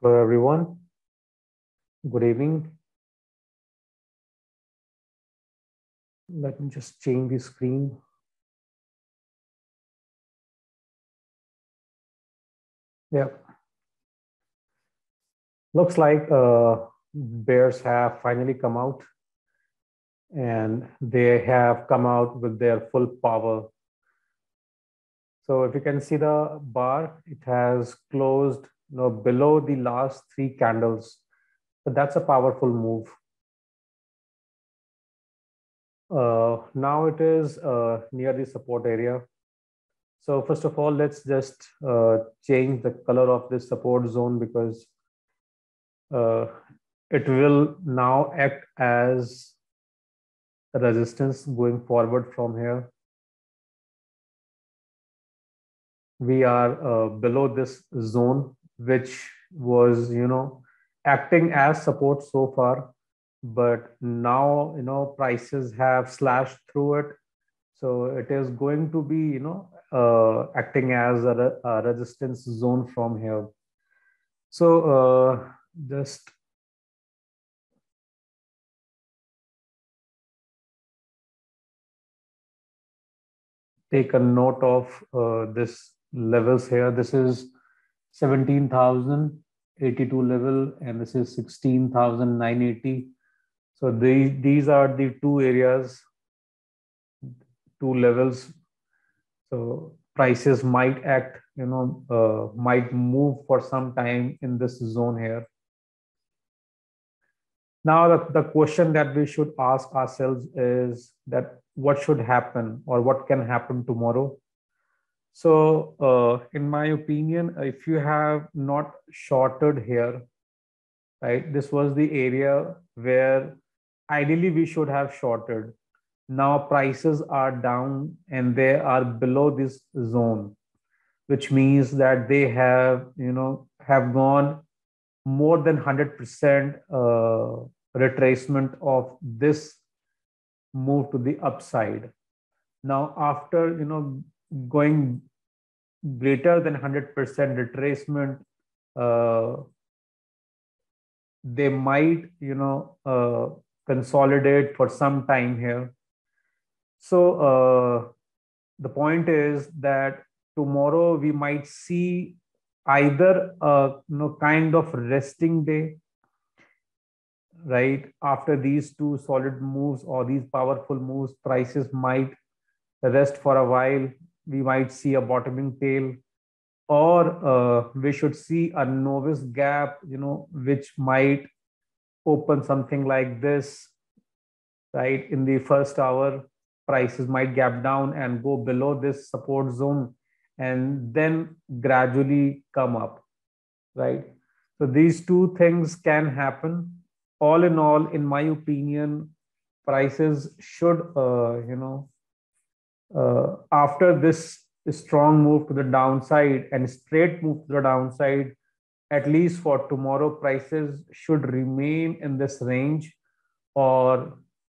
Hello, everyone. Good evening. Let me just change the screen. Yeah, looks like bears have finally come out and they have come out with their full power. So if you can see the bar, it has closed below the last three candles. So that's a powerful move. Now it is near the support area. So first of all, let's just change the color of this support zone because uh, it will now act as a resistance going forward from here. We are below this zone, which was, acting as support so far, but now, prices have slashed through it. So it is going to be, acting as a resistance zone from here. So just take a note of this levels here. This is 17,082 level, and this is 16,980. So these are the two areas, two levels. So prices might act, might move for some time in this zone here. Now, the question that we should ask ourselves is that what should happen or what can happen tomorrow? So, in my opinion, if you have not shorted here, right, this was the area where ideally we should have shorted. Now prices are down and they are below this zone, which means that they have, have gone more than 100% retracement of this move to the upside. Now, after, going greater than 100% retracement, uh, they might consolidate for some time here. So the point is that tomorrow we might see either a kind of resting day, right? After these two solid moves or these powerful moves, prices might rest for a while. We might see a bottoming tail, or we should see a novice gap, which might open something like this, right? In the first hour, prices might gap down and go below this support zone and then gradually come up, right? So these two things can happen. All in all, in my opinion, prices should, after this strong move to the downside and straight move to the downside, at least for tomorrow, prices should remain in this range, or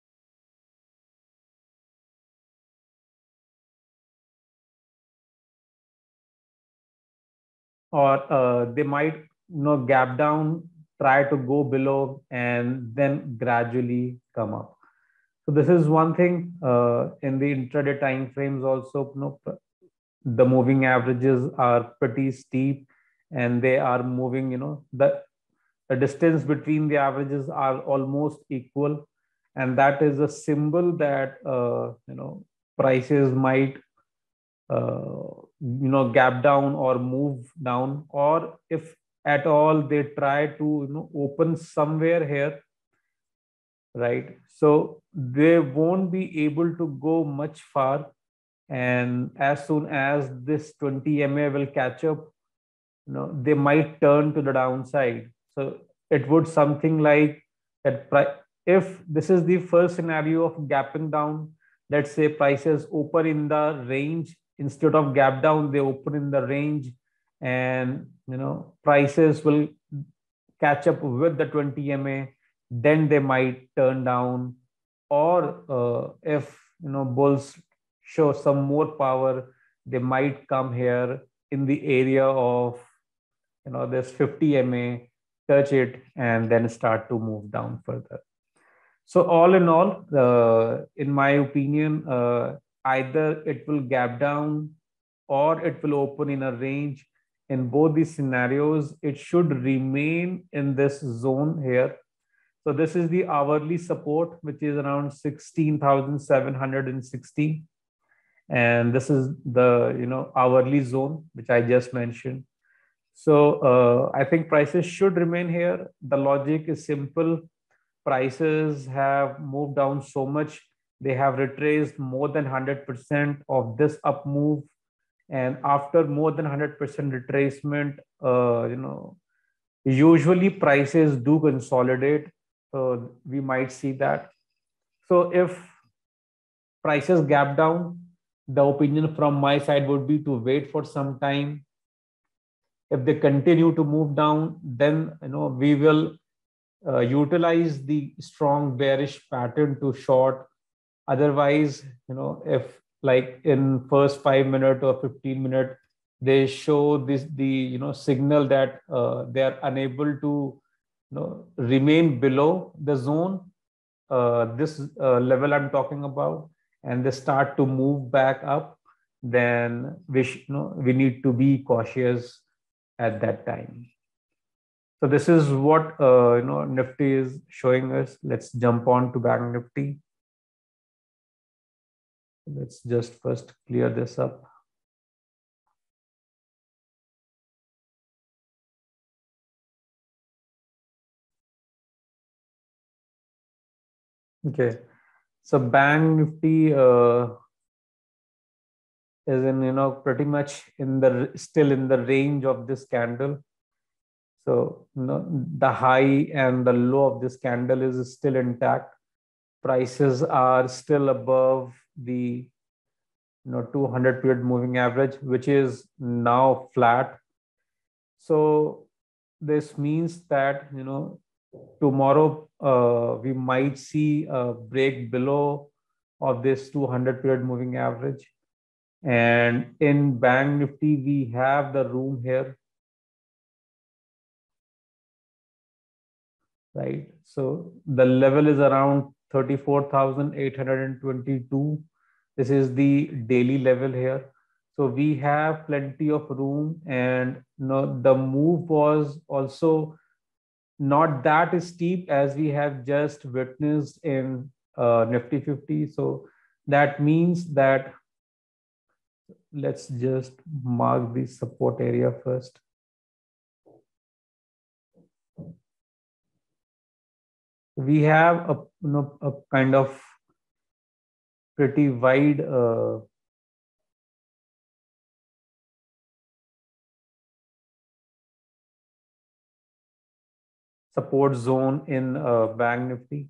they might gap down, try to go below, and then gradually come up. So this is one thing. In the intraday time frames also, the moving averages are pretty steep and they are moving, the distance between the averages are almost equal, and that is a symbol that prices might gap down or move down, or if at all they try to open somewhere here, right? So they won't be able to go much far, and as soon as this 20 MA will catch up, they might turn to the downside. So it would something like that. If this is the first scenario of gapping down, let's say prices open in the range, instead of gap down they open in the range, and prices will catch up with the 20 MA, then they might turn down. Or if bulls show some more power, they might come here in the area of this 50 MA, touch it, and then start to move down further. So all in all, in my opinion, either it will gap down or it will open in a range. In both these scenarios, it should remain in this zone here. So this is the hourly support, which is around 16,760. And this is the hourly zone, which I just mentioned. So I think prices should remain here. The logic is simple. Prices have moved down so much. They have retraced more than 100% of this up move. And after more than 100% retracement, usually prices do consolidate. So we might see that. So if prices gap down, the opinion from my side would be to wait for some time. If they continue to move down, then we will utilize the strong bearish pattern to short. Otherwise, if like in first 5 minutes or 15 minutes, they show the signal that they are unable to remain below the zone, this level I'm talking about, and they start to move back up, then we need to be cautious at that time. So this is what Nifty is showing us. Let's jump on to Bank Nifty. Let's just first clear this up. Okay, so Bank Nifty is in pretty much still in the range of this candle. So the high and the low of this candle is still intact. Prices are still above the 200 period moving average, which is now flat. So this means that tomorrow we might see a break below of this 200 period moving average. And in Bank Nifty, we have the room here, right? So the level is around 34,822. This is the daily level here. So we have plenty of room, and the move was also not that steep as we have just witnessed in Nifty 50. So that means that let's just mark the support area first. We have a kind of pretty wide support zone in Bank Nifty.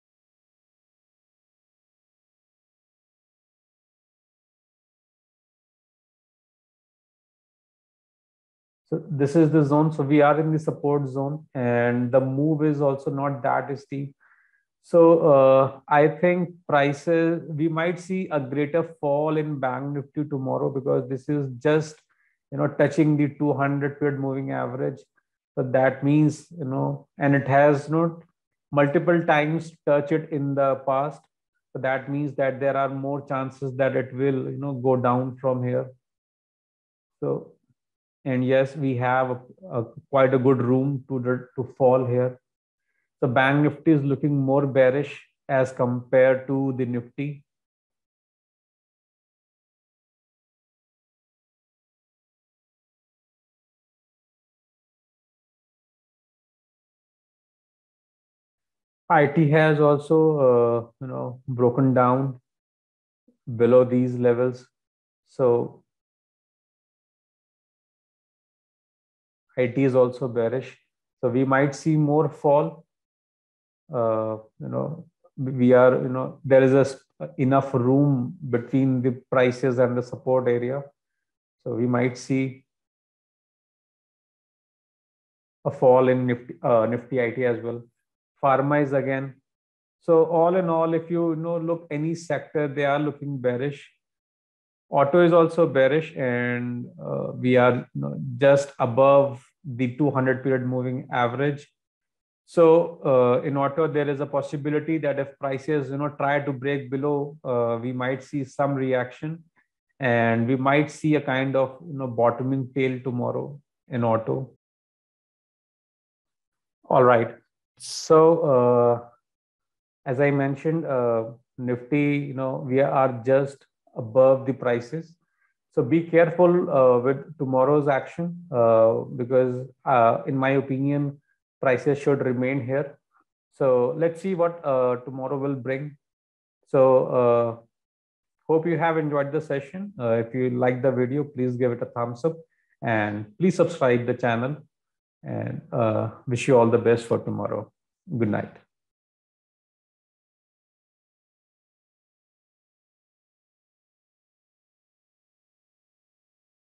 So this is the zone. So we are in the support zone, and the move is also not that steep. So I think prices, we might see a greater fall in Bank Nifty tomorrow, because this is just touching the 200 period moving average. So that means and it has not multiple times touched it in the past. So that means that there are more chances that it will go down from here. So, and yes, we have quite a good room to fall here. So Bank Nifty is looking more bearish as compared to the Nifty. IT has also broken down below these levels. So IT is also bearish. So we might see more fall. We are there is enough room between the prices and the support area. So we might see a fall in Nifty IT as well. Pharma is again. So all in all, if you look any sector, they are looking bearish. Auto is also bearish, and we are just above the 200 period moving average. So in auto, there is a possibility that if prices try to break below, we might see some reaction, and we might see a kind of bottoming tail tomorrow in auto. All right. So as I mentioned, Nifty, we are just above the prices. So be careful with tomorrow's action because, in my opinion, prices should remain here. So let's see what tomorrow will bring. So hope you have enjoyed the session. If you like the video, please give it a thumbs up and please subscribe the channel, and wish you all the best for tomorrow. Good night.